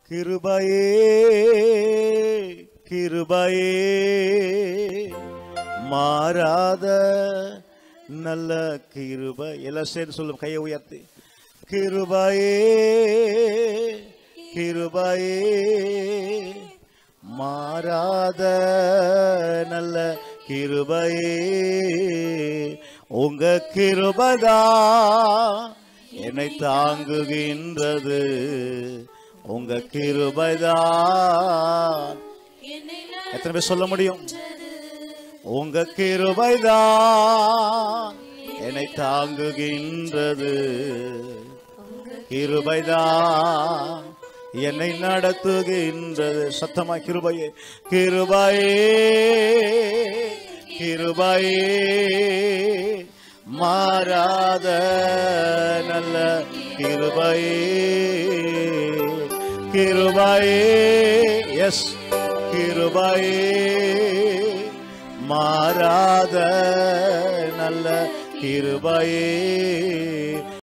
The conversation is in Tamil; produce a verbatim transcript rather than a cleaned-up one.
கிருபையே கிருபையே மாறாத நல்ல கிருபை. எல்லாம் சேர்ந்து சொல்லும், கையை உயர்த்தி. கிருபையே கிருபையே மாறாத நல்ல கிருபையே, உங்க கிருபைதான் என்னை தாங்குகின்றது. உங்க கிருபைதான். எத்தனை பேர் சொல்ல முடியும்? உங்க கிருபைதான் என்னை தாங்குகின்றது. கிருபைதான் என்னை நடத்துகின்றது. சத்தமா கிருபையே கிருபையே கிருபையே மாறாத நல்ல கிருபையே. கிருபையே எஸ் கிருபையே மாறாத நல்ல கிருபையே.